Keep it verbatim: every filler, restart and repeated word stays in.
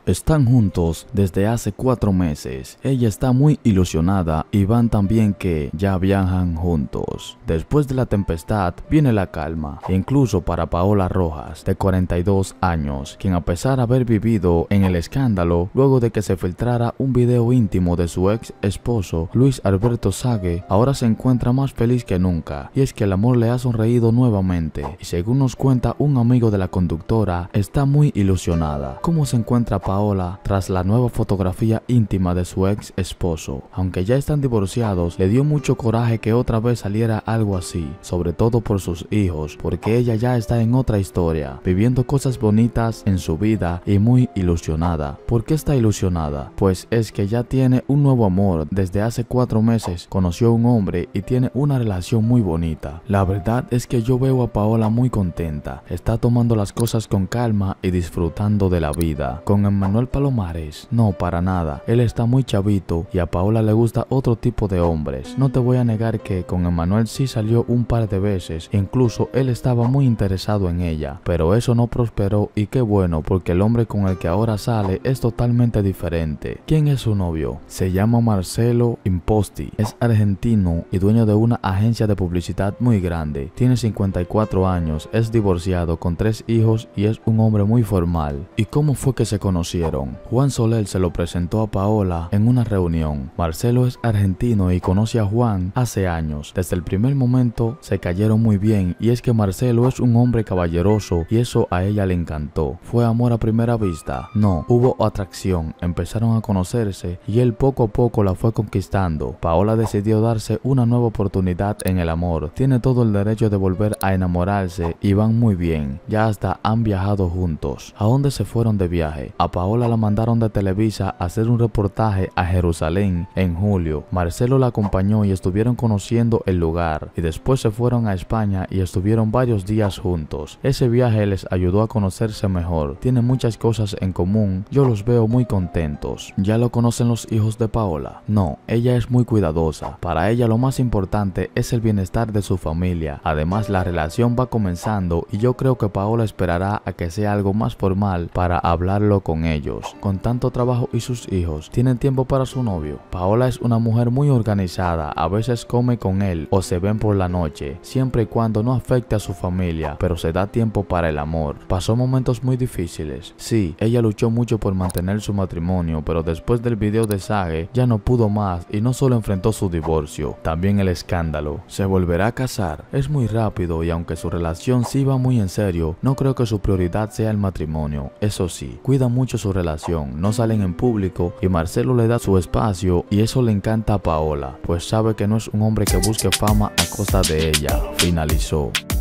Están juntos desde hace cuatro meses. Ella está muy ilusionada y van también que ya viajan juntos. Después de la tempestad viene la calma, incluso para Paola Rojas, de cuarenta y dos años, quien a pesar de haber vivido en el escándalo luego de que se filtrara un video íntimo de su ex esposo Luis Alberto Sague, ahora se encuentra más feliz que nunca, y es que el amor le ha sonreído nuevamente, y según nos cuenta un amigo de la conductora, está muy ilusionada. ¿Cómo se encuentra Paola tras la nueva fotografía íntima de su ex esposo? Aunque ya están divorciados, le dio mucho coraje que otra vez saliera algo así, sobre todo por sus hijos, porque ella ya está en otra historia, viviendo cosas bonitas en su vida y muy ilusionada. ¿Por qué está ilusionada? Pues es que ya tiene un nuevo amor. Desde hace cuatro meses conoció a un hombre y tiene una relación muy bonita. La verdad es que yo veo a Paola muy contenta, está tomando las cosas con calma y disfrutando de la vida. Con Emmanuel Palomares, no, para nada, él está muy chavito y a Paola le gusta otro tipo de hombres. No te voy a negar que con Emmanuel sí salió un par de veces, incluso él estaba muy interesado en ella, pero eso no prosperó, y qué bueno, porque el hombre con el que ahora sale es totalmente diferente. ¿Quién es su novio? Se llama Marcelo Imposti, es argentino y dueño de una agencia de publicidad muy grande, tiene cincuenta y cuatro años, es divorciado con tres hijos y es un hombre muy formal. ¿Y cómo fue que se conocieron? Juan Soler se lo presentó a Paola en una reunión. Marcelo es argentino y conoce a Juan hace años. Desde el primer momento se cayeron muy bien, y es que Marcelo es un hombre caballeroso y eso a ella le encantó. ¿Fue amor a primera vista? No, hubo atracción, empezaron a conocerse y él poco a poco la fue conquistando. Paola decidió darse una nueva oportunidad en el amor, tiene todo el derecho de volver a enamorarse y van muy bien, ya hasta han viajado juntos. ¿A dónde se fueron de viaje? A Paola la mandaron de Televisa a hacer un reportaje a Jerusalén en julio. Marcelo la acompañó y estuvieron conociendo el lugar, y después se fueron a España y estuvieron varios días juntos. Ese viaje les ayudó a conocerse mejor, tienen muchas cosas en común, yo los veo muy contentos. ¿Ya lo conocen los hijos de Paola? No, ella es muy cuidadosa, para ella lo más importante es el bienestar de su familia. Además, la relación va comenzando y yo creo que Paola esperará a que sea algo más formal para hablarlo con ellos. Con tanto trabajo y sus hijos, ¿tienen tiempo para su novio? Paola es una mujer muy organizada, a veces come con él o se ven por la noche, siempre y cuando no afecte a su familia, pero se da tiempo para el amor. Pasó momentos muy difíciles. Sí, ella luchó mucho por mantener su matrimonio, pero después del video de Sague ya no pudo más y no solo enfrentó su divorcio, también el escándalo. ¿Se volverá a casar? Es muy rápido, y aunque su relación sí va muy en serio, no creo que su prioridad sea el matrimonio. Eso sí, cuida mucho su relación, no salen en público y Marcelo le da su espacio, y eso le encanta a Paola, pues sabe que no es un hombre que busque fama a costa de ella. Finalizó.